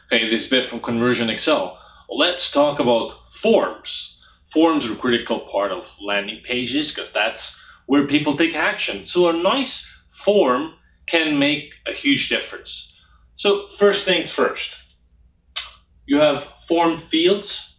Hey, this is Bit from ConversionXL. Let's talk about forms. Forms are a critical part of landing pages because that's where people take action. So a nice form can make a huge difference. So first things first, you have form fields,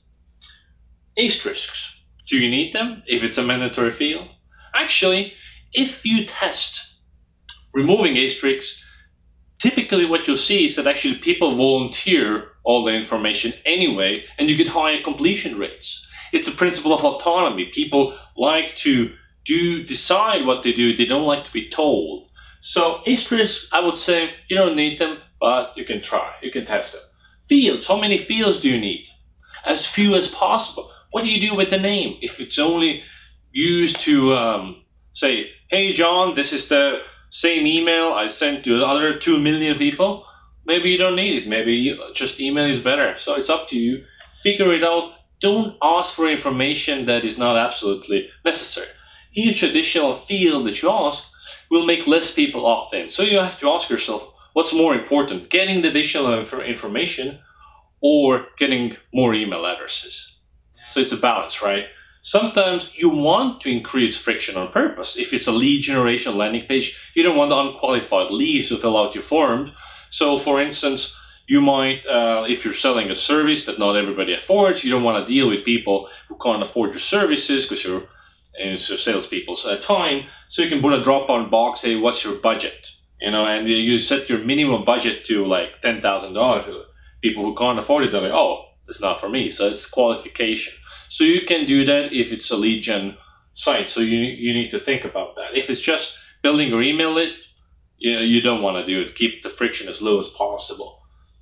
asterisks. Do you need them if it's a mandatory field? Actually, if you test removing asterisks, typically what you'll see is that actually people volunteer all the information anyway, and you get higher completion rates. It's a principle of autonomy. People like to decide what they do. They don't like to be told. So asterisks, I would say you don't need them, but you can try. You can test them. Fields, how many fields do you need? As few as possible. What do you do with the name? If it's only used to say, hey John, this is the same email I sent to the other 2 million people, maybe you don't need it. Maybe just email is better. So it's up to you. Figure it out. Don't ask for information that is not absolutely necessary. Each additional field that you ask will make less people opt in. So you have to ask yourself, what's more important, getting the additional information or getting more email addresses? So it's a balance, right? Sometimes you want to increase friction on purpose. If it's a lead generation landing page, you don't want unqualified leads to fill out your form. So for instance, you might, if you're selling a service that not everybody affords, you don't want to deal with people who can't afford your services because it's your salespeople's time. So you can put a drop-down box, say, what's your budget? And you set your minimum budget to like $10,000. People who can't afford it, they're like, oh, it's not for me. So it's qualification. So you can do that if it's a lead gen site. So you need to think about that. If it's just building your email list, you don't want to do it. Keep the friction as low as possible.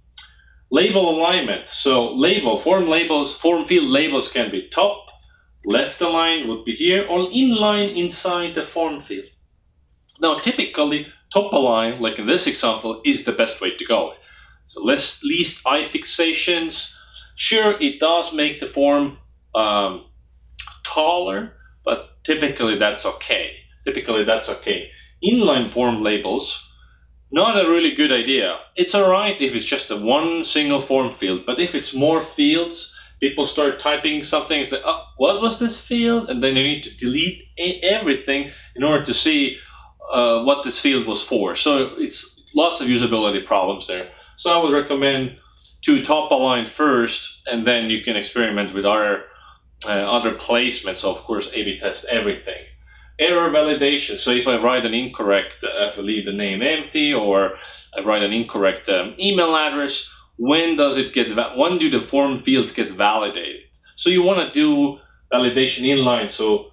Label alignment. So form field labels can be top, left align would be here, or inline inside the form field. Now typically top align, like in this example, is the best way to go. So least eye fixations. Sure, it does make the form taller, but typically that's okay. Inline form labels, not a really good idea. It's alright if it's just a one single form field, but if it's more fields, people start typing something, it's like, oh, what was this field? And then you need to delete everything in order to see what this field was for. So it's lots of usability problems there. So I would recommend to top align first, and then you can experiment with other placements. Of course, A/B test everything. Error validation. So if I write an incorrect, if I leave the name empty, or I write an incorrect email address, when do the form fields get validated? So you want to do validation inline. So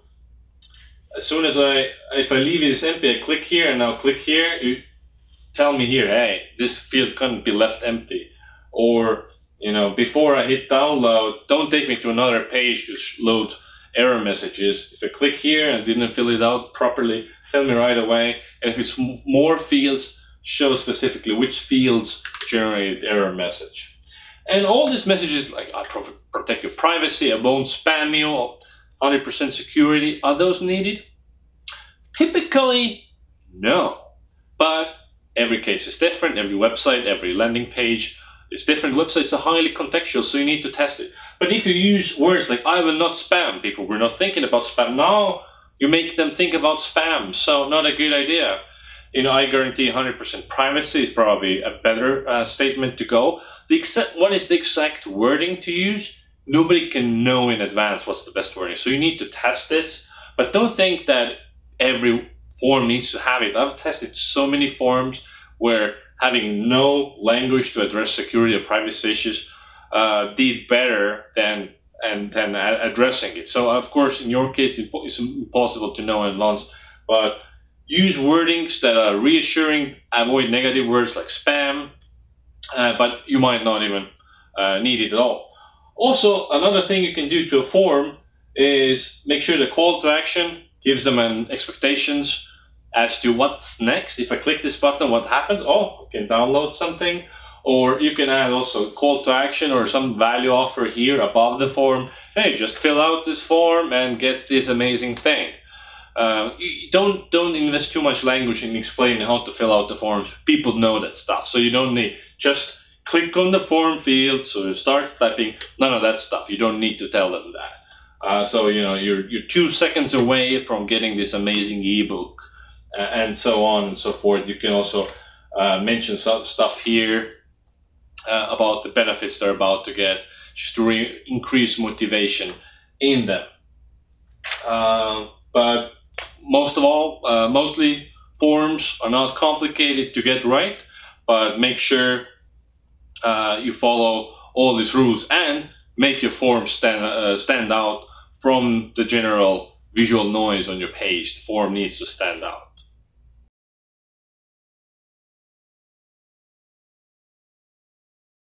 as soon as if I leave this empty, I click here and now click here, you tell me here, hey, this field can't be left empty. Or before I hit download, don't take me to another page to load error messages. If I click here and didn't fill it out properly, tell me right away. And if it's more fields, show specifically which fields generate error message. And all these messages like, I protect your privacy, I won't spam you, 100% security, are those needed? Typically, no. But every case is different, every website, every landing page, it's different. Websites are highly contextual, so you need to test it. But if you use words like, I will not spam, people were not thinking about spam. Now you make them think about spam, so not a good idea. I guarantee 100% privacy is probably a better statement to go. What is the exact wording to use? Nobody can know in advance what's the best wording. So you need to test this, but don't think that every form needs to have it. I've tested so many forms where having no language to address security or privacy issues did better than addressing it. So of course, in your case, it's impossible to know in advance, but use wordings that are reassuring, avoid negative words like spam, but you might not even need it at all. Also, another thing you can do to a form is make sure the call to action gives them an expectations as to what's next. If I click this button, what happens? Oh, I can download something. Or you can add also call to action or some value offer here above the form. Hey, just fill out this form and get this amazing thing. Don't invest too much language in explaining how to fill out the forms. People know that stuff, so you don't need, just click on the form field, so you start typing. None of that stuff. You don't need to tell them that. So you know you're 2 seconds away from getting this amazing ebook, and so on and so forth. You can also mention some stuff here about the benefits they're about to get, just to increase motivation in them. But most of all, mostly forms are not complicated to get right, but make sure you follow all these rules and make your form stand out from the general visual noise on your page. The form needs to stand out.